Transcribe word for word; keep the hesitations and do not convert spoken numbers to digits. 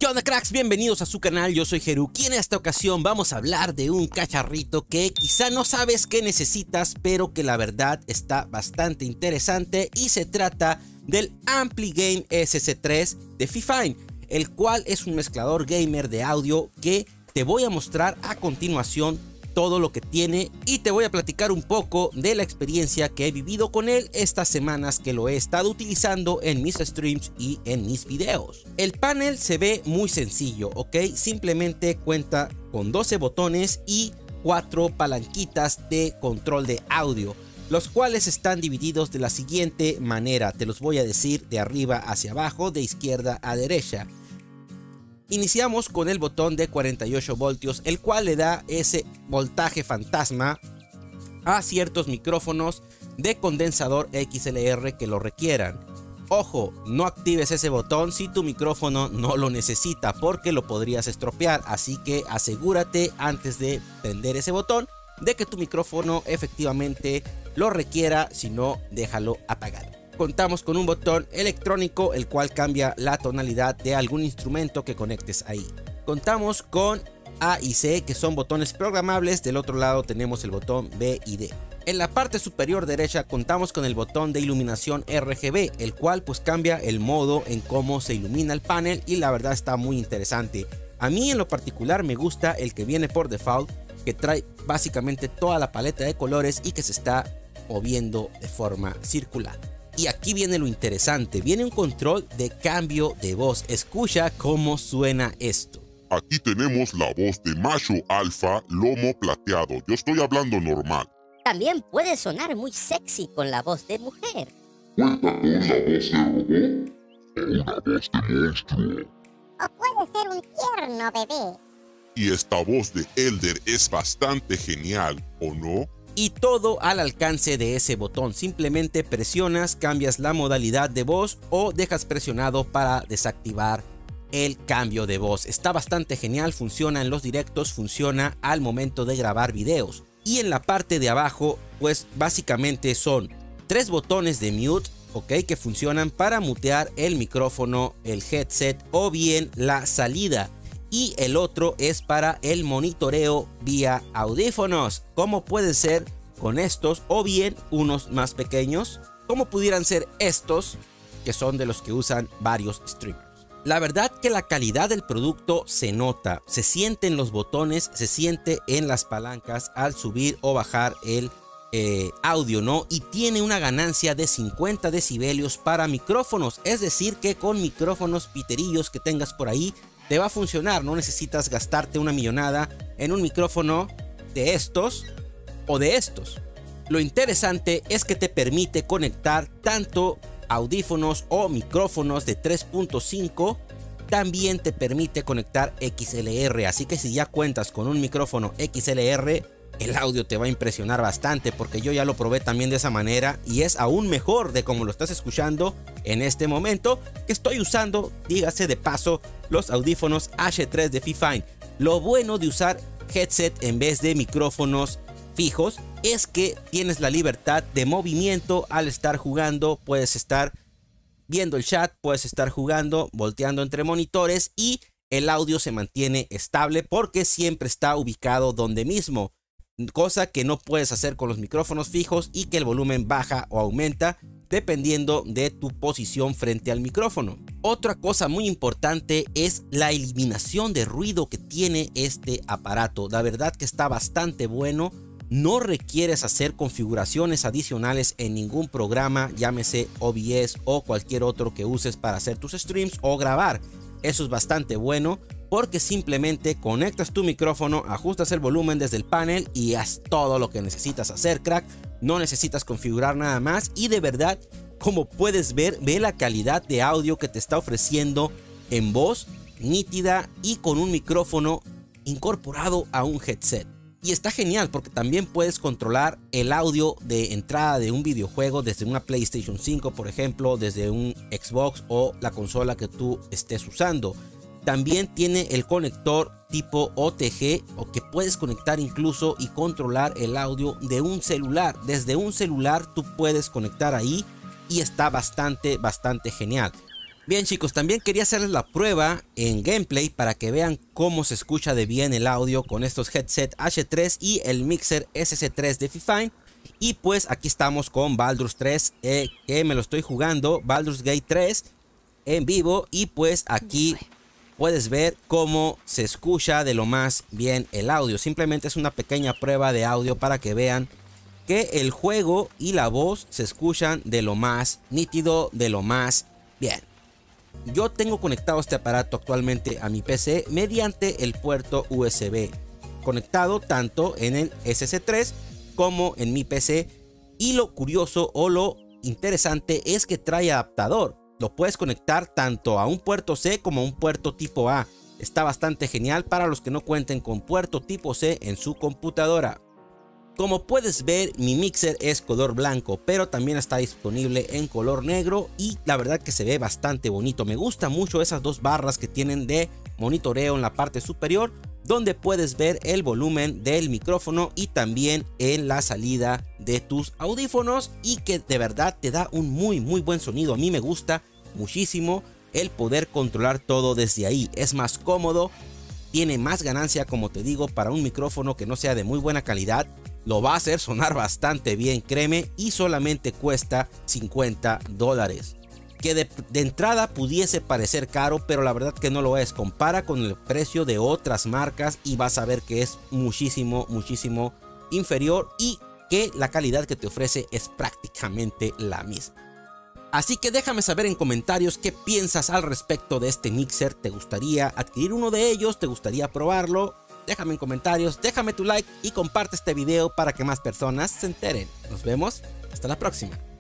¿Qué onda, cracks? Bienvenidos a su canal, yo soy Heruki y en esta ocasión vamos a hablar de un cacharrito que quizá no sabes que necesitas, pero que la verdad está bastante interesante, y se trata del AmpliGain S C tres de Fifine, el cual es un mezclador gamer de audio que te voy a mostrar a continuación todo lo que tiene, y te voy a platicar un poco de la experiencia que he vivido con él estas semanas que lo he estado utilizando en mis streams y en mis videos. El panel se ve muy sencillo, ok, simplemente cuenta con doce botones y cuatro palanquitas de control de audio, los cuales están divididos de la siguiente manera. Te los voy a decir de arriba hacia abajo, de izquierda a derecha. Iniciamos con el botón de cuarenta y ocho voltios, el cual le da ese voltaje fantasma a ciertos micrófonos de condensador X L R que lo requieran. Ojo, no actives ese botón si tu micrófono no lo necesita, porque lo podrías estropear, así que asegúrate antes de prender ese botón de que tu micrófono efectivamente lo requiera, si no, déjalo apagado. Contamos con un botón electrónico, el cual cambia la tonalidad de algún instrumento que conectes ahí. Contamos con A y C, que son botones programables. Del otro lado tenemos el botón B y D. En la parte superior derecha contamos con el botón de iluminación R G B, el cual pues cambia el modo en cómo se ilumina el panel, y la verdad está muy interesante. A mí en lo particular me gusta el que viene por default, que trae básicamente toda la paleta de colores y que se está moviendo de forma circular. Y aquí viene lo interesante, viene un control de cambio de voz. Escucha cómo suena esto. Aquí tenemos la voz de macho alfa lomo plateado. Yo estoy hablando normal. También puede sonar muy sexy con la voz de mujer. Cuenta con la voz de robot o una voz de monstruo. O puede ser un tierno bebé. Y esta voz de Elder es bastante genial, ¿o no? Y todo al alcance de ese botón. Simplemente presionas, cambias la modalidad de voz o dejas presionado para desactivar el cambio de voz. Está bastante genial, funciona en los directos, funciona al momento de grabar videos. Y en la parte de abajo, pues básicamente son tres botones de mute, ok, que funcionan para mutear el micrófono, el headset o bien la salida. Y el otro es para el monitoreo vía audífonos, como puede ser con estos o bien unos más pequeños, como pudieran ser estos, que son de los que usan varios streamers. La verdad que la calidad del producto se nota, se siente en los botones, se siente en las palancas al subir o bajar el eh, audio, ¿no? Y tiene una ganancia de cincuenta decibelios para micrófonos, es decir que con micrófonos piterillos que tengas por ahí, te va a funcionar. No necesitas gastarte una millonada en un micrófono de estos o de estos. Lo interesante es que te permite conectar tanto audífonos o micrófonos de tres punto cinco. También te permite conectar X L R. Así que si ya cuentas con un micrófono X L R, el audio te va a impresionar bastante, porque yo ya lo probé también de esa manera y es aún mejor de como lo estás escuchando en este momento, que estoy usando, dígase de paso, los audífonos H tres de Fifine. Lo bueno de usar headset en vez de micrófonos fijos es que tienes la libertad de movimiento al estar jugando. Puedes estar viendo el chat, puedes estar jugando, volteando entre monitores, y el audio se mantiene estable porque siempre está ubicado donde mismo, cosa que no puedes hacer con los micrófonos fijos, y que el volumen baja o aumenta dependiendo de tu posición frente al micrófono. Otra cosa muy importante es la eliminación de ruido que tiene este aparato. La verdad que está bastante bueno. No requieres hacer configuraciones adicionales en ningún programa, llámese O B S o cualquier otro que uses para hacer tus streams o grabar. Eso es bastante bueno, porque simplemente conectas tu micrófono, ajustas el volumen desde el panel y haz todo lo que necesitas hacer, crack. No necesitas configurar nada más, y de verdad, como puedes ver, ve la calidad de audio que te está ofreciendo en voz nítida y con un micrófono incorporado a un headset. Y está genial porque también puedes controlar el audio de entrada de un videojuego desde una PlayStation cinco, por ejemplo, desde un Xbox o la consola que tú estés usando. También tiene el conector tipo O T G, o que puedes conectar incluso y controlar el audio de un celular. Desde un celular tú puedes conectar ahí y está bastante, bastante genial. Bien chicos, también quería hacerles la prueba en gameplay para que vean cómo se escucha de bien el audio con estos headset H tres y el mixer S C tres de Fifine. Y pues aquí estamos con Baldur's tres, eh, que me lo estoy jugando, Baldur's Gate tres en vivo. Y pues aquí puedes ver cómo se escucha de lo más bien el audio. Simplemente es una pequeña prueba de audio para que vean que el juego y la voz se escuchan de lo más nítido, de lo más bien. Yo tengo conectado este aparato actualmente a mi P C mediante el puerto U S B, conectado tanto en el S C tres como en mi P C. Y lo curioso o lo interesante es que trae adaptador. Lo puedes conectar tanto a un puerto C como a un puerto tipo A. Está bastante genial para los que no cuenten con puerto tipo C en su computadora. Como puedes ver, mi mixer es color blanco, pero también está disponible en color negro y la verdad que se ve bastante bonito. Me gusta mucho esas dos barras que tienen de monitoreo en la parte superior, donde puedes ver el volumen del micrófono y también en la salida de tus audífonos, y que de verdad te da un muy muy buen sonido. A mí me gusta muchísimo el poder controlar todo desde ahí. Es más cómodo, tiene más ganancia, como te digo, para un micrófono que no sea de muy buena calidad. Lo va a hacer sonar bastante bien, créeme, y solamente cuesta cincuenta dólares. Que de, de entrada pudiese parecer caro, pero la verdad que no lo es. Compara con el precio de otras marcas y vas a ver que es muchísimo, muchísimo inferior, y que la calidad que te ofrece es prácticamente la misma. Así que déjame saber en comentarios qué piensas al respecto de este mixer. ¿Te gustaría adquirir uno de ellos? ¿Te gustaría probarlo? Déjame en comentarios, déjame tu like y comparte este video para que más personas se enteren. Nos vemos, hasta la próxima.